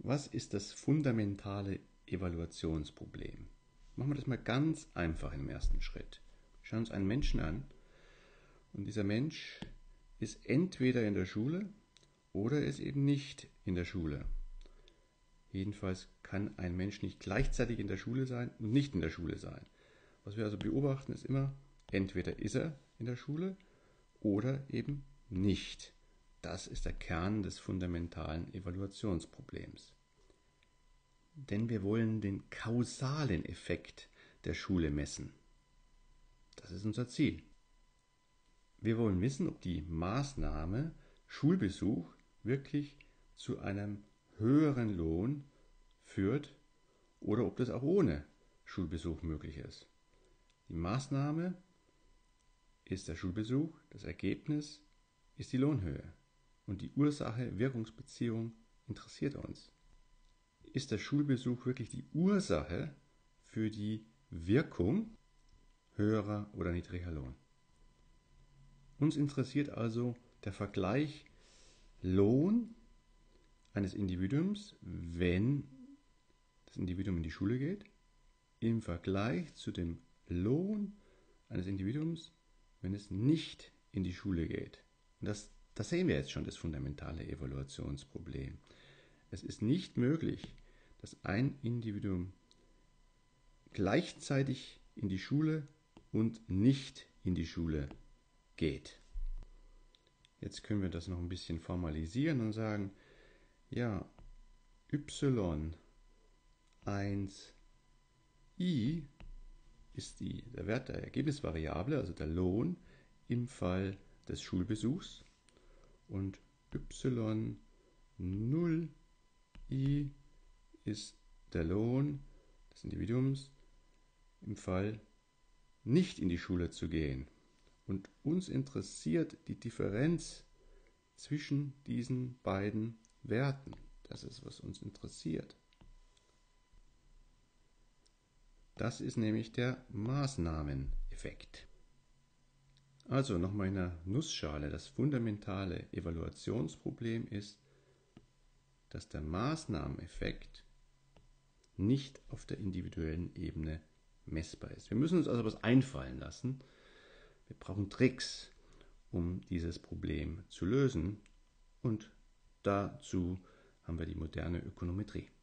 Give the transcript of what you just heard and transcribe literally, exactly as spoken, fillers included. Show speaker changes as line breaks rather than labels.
Was ist das fundamentale Evaluationsproblem? Machen wir das mal ganz einfach im ersten Schritt. Wir schauen uns einen Menschen an und dieser Mensch ist entweder in der Schule oder ist eben nicht in der Schule. Jedenfalls kann ein Mensch nicht gleichzeitig in der Schule sein und nicht in der Schule sein. Was wir also beobachten, ist immer, entweder ist er in der Schule oder eben nicht. Das ist der Kern des fundamentalen Evaluationsproblems. Denn wir wollen den kausalen Effekt der Schule messen. Das ist unser Ziel. Wir wollen wissen, ob die Maßnahme Schulbesuch wirklich zu einem höheren Lohn führt oder ob das auch ohne Schulbesuch möglich ist. Die Maßnahme ist der Schulbesuch, das Ergebnis ist die Lohnhöhe und die Ursache-Wirkungsbeziehung interessiert uns. Ist der Schulbesuch wirklich die Ursache für die Wirkung höherer oder niedriger Lohn? Uns interessiert also der Vergleich Lohn eines Individuums, wenn das Individuum in die Schule geht, im Vergleich zu dem Lohn eines Individuums, wenn es nicht in die Schule geht. Und das, das sehen wir jetzt schon, das fundamentale Evaluationsproblem. Es ist nicht möglich, dass ein Individuum gleichzeitig in die Schule und nicht in die Schule geht. Jetzt können wir das noch ein bisschen formalisieren und sagen, ja, y eins i ist die, der Wert der Ergebnisvariable, also der Lohn im Fall des Schulbesuchs, und y null i ist der Lohn des Individuums im Fall nicht in die Schule zu gehen. Und uns interessiert die Differenz zwischen diesen beiden Werten. Das ist, was uns interessiert. Das ist nämlich der Maßnahmeneffekt. Also nochmal in der Nussschale. Das fundamentale Evaluationsproblem ist, dass der Maßnahmeneffekt nicht auf der individuellen Ebene messbar ist. Wir müssen uns also was einfallen lassen. Wir brauchen Tricks, um dieses Problem zu lösen. Und dazu haben wir die moderne Ökonometrie.